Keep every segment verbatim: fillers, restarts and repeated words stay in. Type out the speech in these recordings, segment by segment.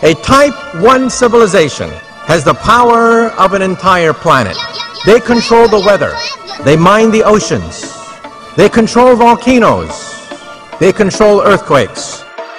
A Type one civilization has the power of an entire planet. They control the weather. They mine the oceans. They control volcanoes. They control earthquakes.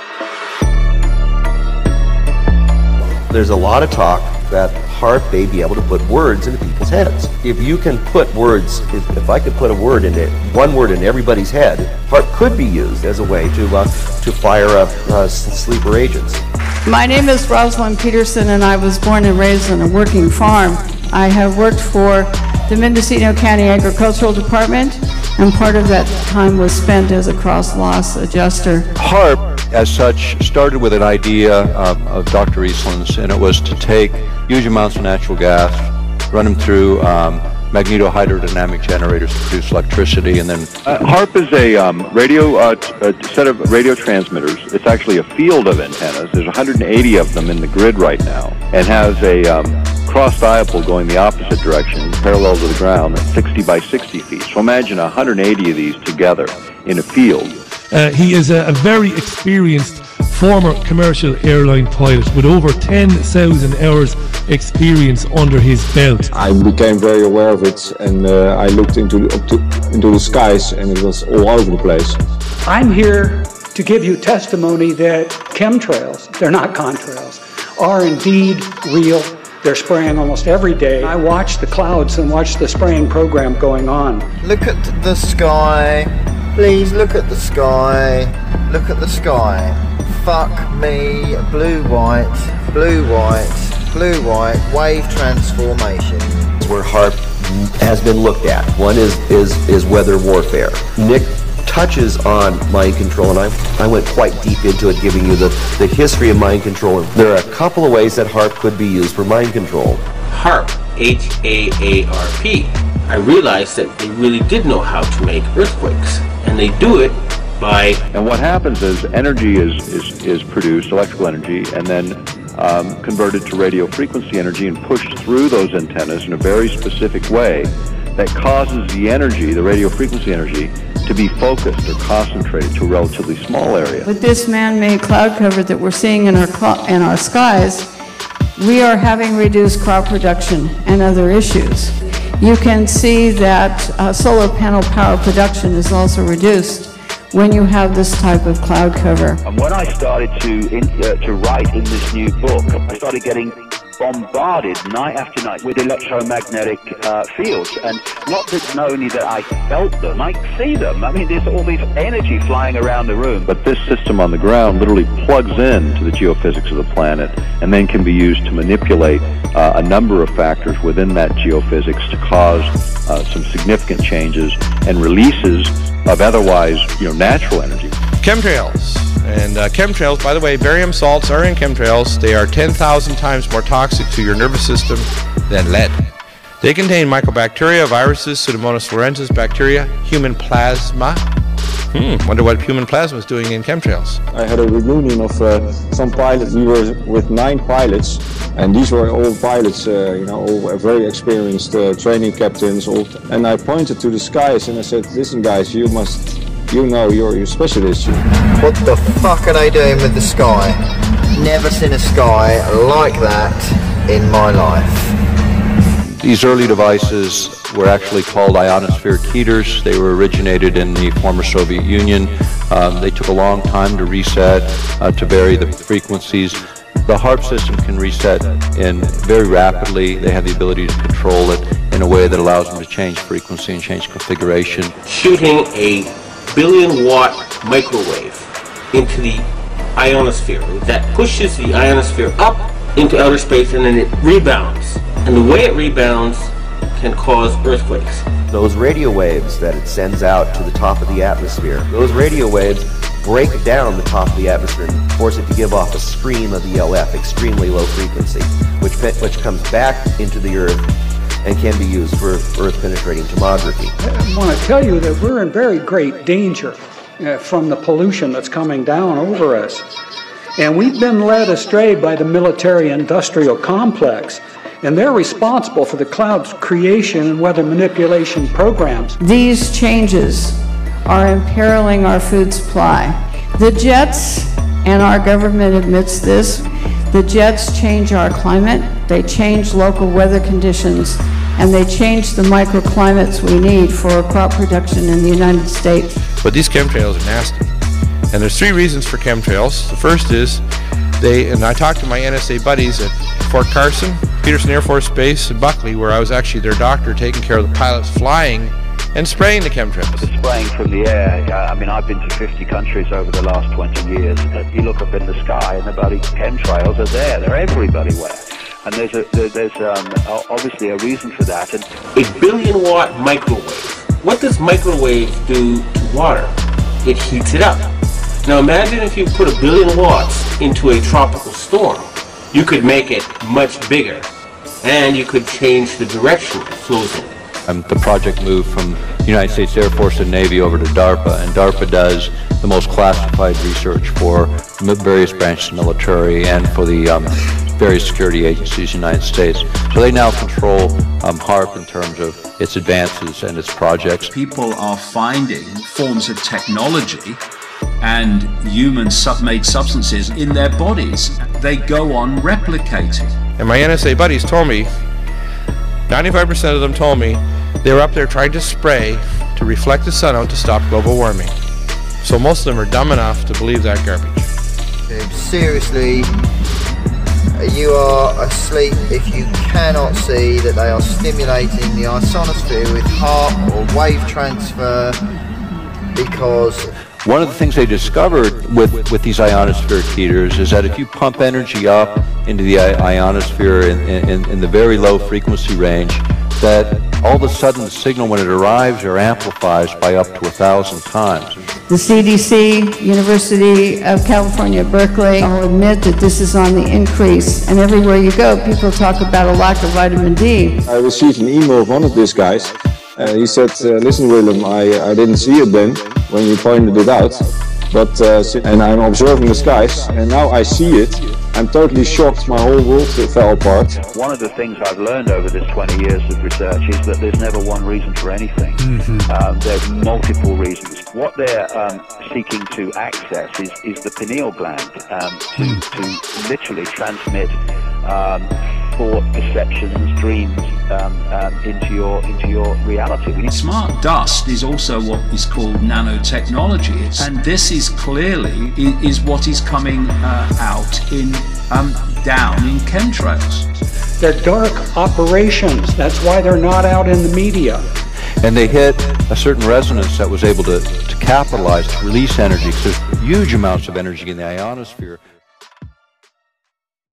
There's a lot of talk that HAARP may be able to put words into people's heads. If you can put words, if, if I could put a word in it, one word in everybody's head, HAARP could be used as a way to uh, to fire up uh, sleeper agents. My name is Rosalind Peterson, and I was born and raised on a working farm. I have worked for the Mendocino County Agricultural Department, and part of that time was spent as a cross-loss adjuster. HAARP, as such, started with an idea of, of Doctor Eastland's, and it was to take huge amounts of natural gas, run them through um, magnetohydrodynamic generators to produce electricity, and then... Uh, HAARP is a um, radio, uh, a set of radio transmitters. It's actually a field of antennas. There's one hundred eighty of them in the grid right now, and has a um, cross dipole going the opposite direction, parallel to the ground, at sixty by sixty feet. So imagine one hundred eighty of these together in a field. Uh, he is a, a very experienced former commercial airline pilot with over ten thousand hours experience under his belt. I became very aware of it, and uh, I looked into the, up to, into the skies, and it was all over the place. I'm here to give you testimony that chemtrails, they're not contrails, are indeed real. They're spraying almost every day. I watch the clouds and watch the spraying program going on. Look at the sky. Please look at the sky. Look at the sky. Fuck me. Blue, white, blue, white, blue, white, wave transformation. Where HAARP has been looked at. One is, is, is weather warfare. Nick touches on mind control, and I, I went quite deep into it, giving you the, the history of mind control. There are a couple of ways that HAARP could be used for mind control. HAARP, H A A R P. I realized that they really did know how to make earthquakes, and they do it by... And what happens is energy is, is, is produced, electrical energy, and then um, converted to radio frequency energy and pushed through those antennas in a very specific way that causes the energy, the radio frequency energy, to be focused or concentrated to a relatively small area. With this man-made cloud cover that we're seeing in our, in our skies, we are having reduced crop production and other issues. You can see that uh, solar panel power production is also reduced when you have this type of cloud cover. And when I started to, in, uh, to write in this new book, I started getting bombarded night after night with electromagnetic uh, fields, and not that only that I felt them, I see them. I mean, there's all this energy flying around the room. But this system on the ground literally plugs in to the geophysics of the planet, and then can be used to manipulate uh, a number of factors within that geophysics to cause uh, some significant changes and releases of otherwise, you know, natural energy. Chemtrails. And uh, chemtrails, by the way, barium salts are in chemtrails. They are ten thousand times more toxic to your nervous system than lead. They contain mycobacteria, viruses, Pseudomonas fluorensis bacteria, human plasma. Hmm, wonder what human plasma is doing in chemtrails. I had a reunion of uh, some pilots. We were with nine pilots, and these were all pilots, uh, you know, all very experienced uh, training captains. All, and I pointed to the skies and I said, "Listen, guys, you must, you know, you're you're specialists." What the fuck are they doing with the sky? Never seen a sky like that in my life. These early devices were actually called ionosphere heaters. They were originated in the former Soviet Union. Um, they took a long time to reset, uh, to vary the frequencies. The HAARP system can reset in very rapidly. They have the ability to control it in a way that allows them to change frequency and change configuration. Shooting a billion watt microwave into the ionosphere that pushes the ionosphere up into outer space, and then it rebounds. And the way it rebounds can cause earthquakes. Those radio waves that it sends out to the top of the atmosphere, those radio waves break down the top of the atmosphere and force it to give off a scream of E L F, extremely low frequency, which, which comes back into the Earth and can be used for Earth-penetrating tomography. I want to tell you that we're in very great danger uh, from the pollution that's coming down over us. And we've been led astray by the military-industrial complex, and they're responsible for the cloud's creation and weather manipulation programs. These changes are imperiling our food supply. The jets, and our government admits this, The jets change our climate, they change local weather conditions, and they change the microclimates we need for crop production in the United States. But these chemtrails are nasty. And there's three reasons for chemtrails. The first is they, and I talked to my N S A buddies at Fort Carson, Peterson Air Force Base, and Buckley, where I was actually their doctor taking care of the pilots flying and spraying the chemtrails. The spraying from the air, uh, I mean, I've been to fifty countries over the last twenty years. Uh, you look up in the sky and the bloody chemtrails are there. They're everywhere. And there's, a, there, there's um, obviously a reason for that. And a billion watt microwave. What does microwave do to water? It heats it up. Now imagine if you put a billion watts into a tropical storm. You could make it much bigger, and you could change the direction it flows in. Um, the project moved from the United States Air Force and Navy over to DARPA, and DARPA does the most classified research for various branches of the military and for the um, various security agencies in the United States. So they now control um, HAARP in terms of its advances and its projects. People are finding forms of technology and human sub-made substances in their bodies. They go on replicating. And my N S A buddies told me, ninety-five percent of them told me they were up there trying to spray to reflect the sun out to stop global warming. So most of them are dumb enough to believe that garbage. Seriously, you are asleep if you cannot see that they are stimulating the ionosphere with HAARP or wave transfer, because one of the things they discovered with, with these ionospheric heaters is that if you pump energy up into the ionosphere in, in, in the very low frequency range, that all of a sudden the signal when it arrives or amplifies by up to a thousand times. The C D C, University of California, Berkeley, all admit that this is on the increase, and everywhere you go, people talk about a lack of vitamin D. I received an email of one of these guys. Uh, he said, uh, listen Willem, I, I didn't see it then when you pointed it out, but uh, and I'm observing the skies, and now I see it. I'm totally shocked, my whole world fell apart. one of the things I've learned over this twenty years of research is that there's never one reason for anything. Mm-hmm. um, there's multiple reasons. What they're um, seeking to access is, is the pineal gland um, to, mm. to literally transmit um, thought, perceptions, dreams um, um, into your into your reality. We need Smart dust is also what is called nanotechnology, it's, and this is clearly is what is coming uh, out in um, down in chemtrails. They're dark operations. That's why they're not out in the media. And they hit a certain resonance that was able to, to capitalize, to release energy, because there's huge amounts of energy in the ionosphere.